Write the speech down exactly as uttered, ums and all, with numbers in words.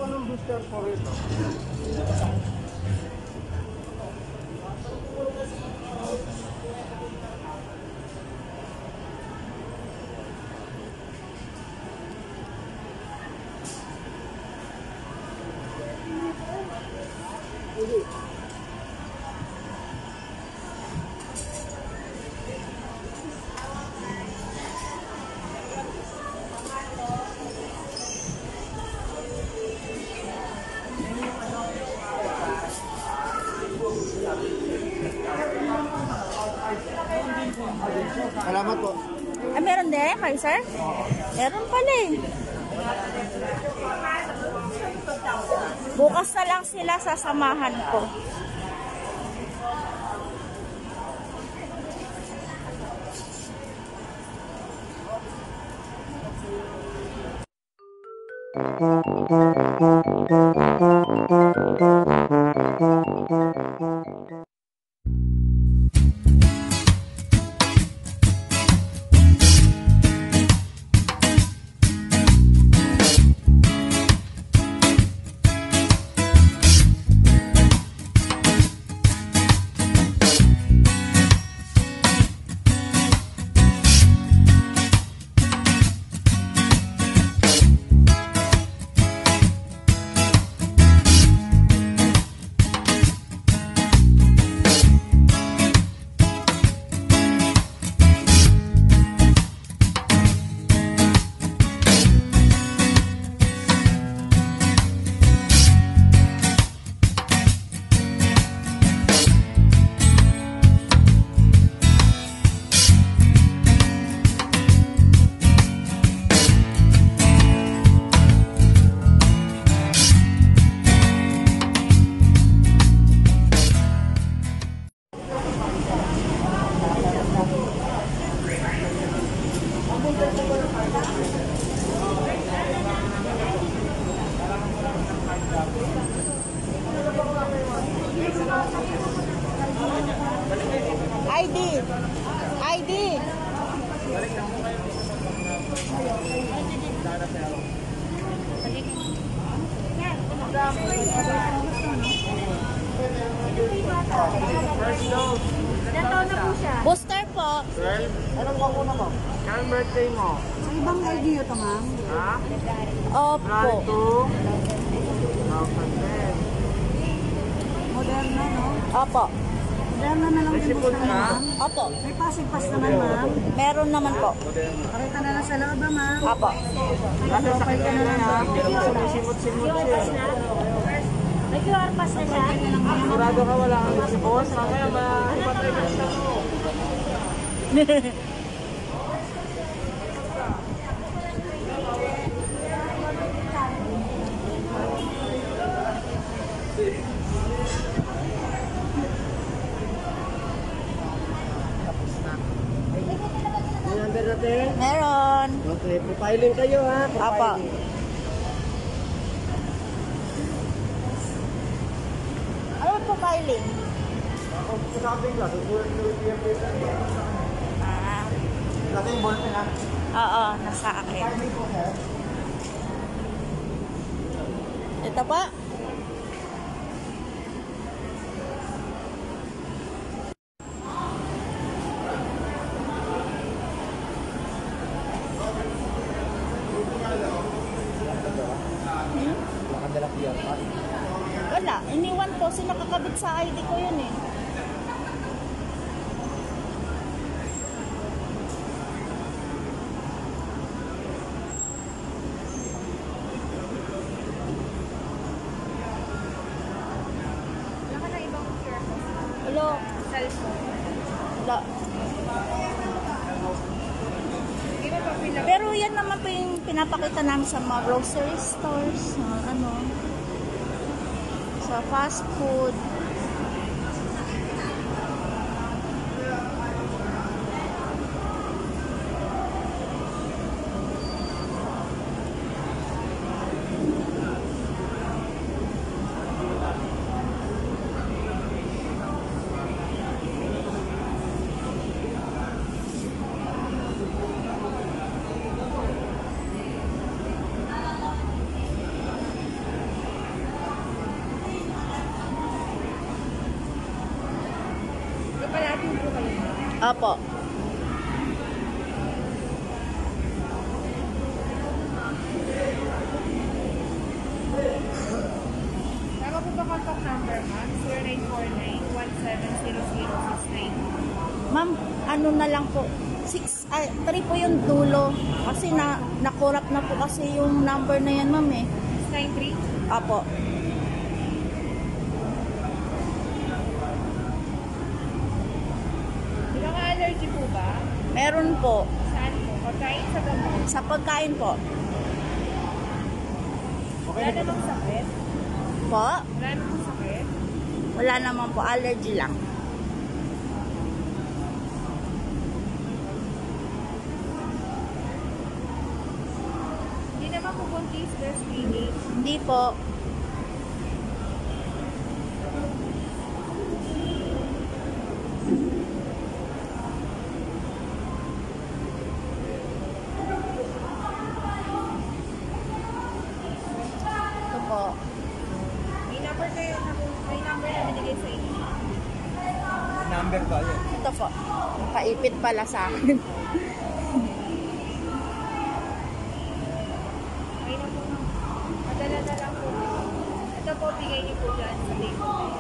po ng booster po rito. Salamat po. Ah, meron din kayo, sir? Meron pala eh. Bukas na lang sila sasamahan ko. I D. I D. Booster po. twelve? Anong bakuna mo? Kailan birthday mo? Sa ibang I D ito, ma'am? Ha? Opo. two thousand ten. Moderna, no? Opo. Moderna na lang yung booster, ma'am. Opo. May passing pass naman, ma'am. Meron naman po. Pakita na lang sa loob, ba, ma'am? Opo. Kasi sa kanya na lang. Sumimot-simot siya. May Q R pass na siya. Sigurado ka wala kang si boss. Mamaya ma-ipatay ka siya mo. May number natin? Meron. Okay, profiling kayo ha. Opo. Ano po filing? Ako sabi nga, susulat ko yung P M P. Ah. Dati yung ballpen ha? Oo, nasa akin. Ito pa. Wala, iniwan ko. Sinakakabit sa I D ko yun eh. Hello. Wala. Pero yan naman po yung pinapakita namin sa mga grocery stores, uh, ano, sa fast food. Opo. Tama po ba contact number, ma'am? zero nine four nine, one seven zero zero six nine. Ma'am, ano na lang po? six, ay, three po yung dulo. Kasi na, nakurap na po kasi yung number na yan, ma'am eh. six nine three? Opo. May mga allergy po ba? Meron po. Saan po? Pagkain sa gamot? Sa pagkain po. Wala namang sakit? Po? Wala namang sakit? Wala naman po. Allergy lang. Hindi naman po buntis, breastfeeding. Hindi po. Ito po. May number kayo na may number na binigay sa inyo. Number ba yun? Ito po. Paipit pala sa akin. Okay na po. Madala na lang po. Ito po, bigay niyo po dyan sa table.